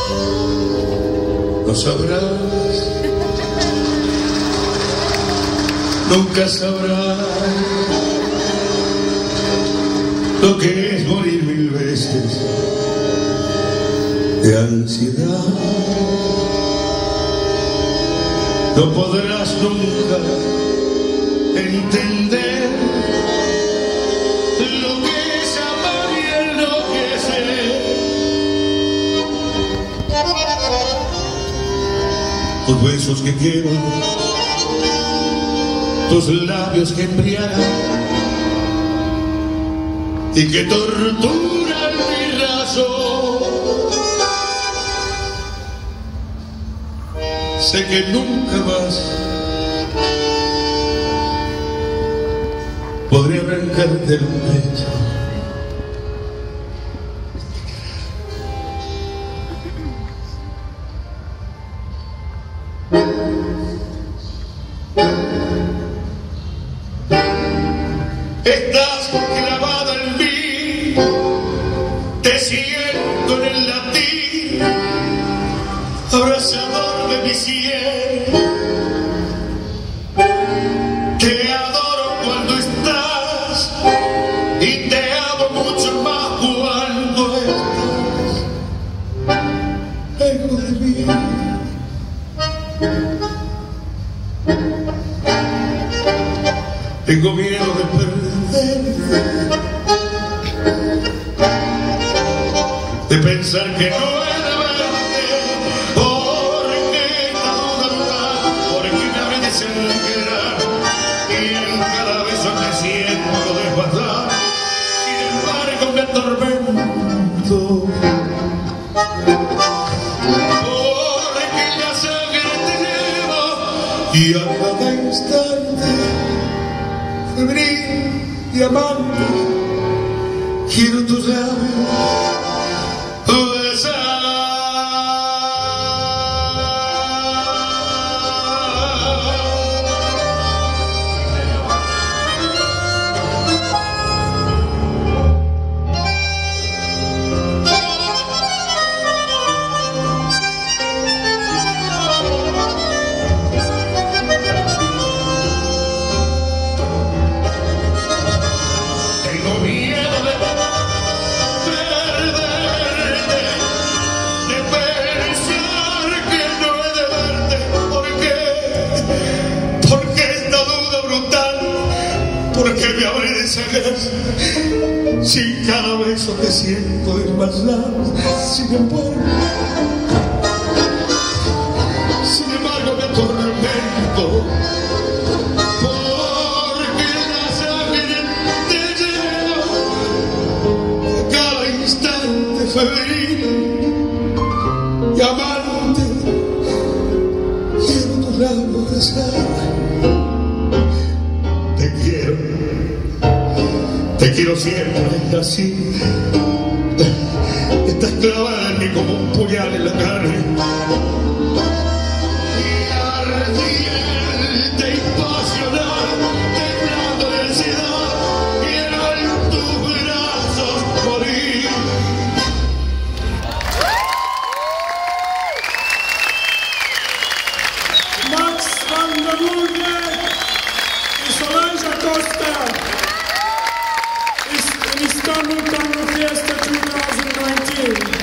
No sabrás, nunca sabrás lo que es morir 1000 veces de ansiedad. No podrás nunca entender lo que es amar y enloquecer. Tus besos que quiero, tus labios que embriagan y que torturan mi razón. Sé que nunca más podré arrancarte el pecho. Estás clavada en mí, te siento en el latir, abrazador de mi cielo. Te adoro cuando estás y te amo mucho más cuando estás lejos de mí. Tengo miedo de perderte, de pensar que no he de verte, porque esta duda brutal, porque me habré de sangrar, y en cada beso te siento desbastar, sin embargo me atormento, porque la sangre te lleva, y a cada instante febril y amante, quiero tus labios besar. Porque me habré de sangrar si cada beso te siento desmayar. Sin embargo me atormento, porque la sangre te lleva a cada instante febril y amante. Quiero tus labios besar. Te quiero siempre así. Estás clavada en mí como un puñal en la carne, y ardiente y pasional, temblando de ansiedad, quiero en tus brazos morir. Max van der Vulde y Solange Acosta is in Istanbul Tango Fiesta 2019.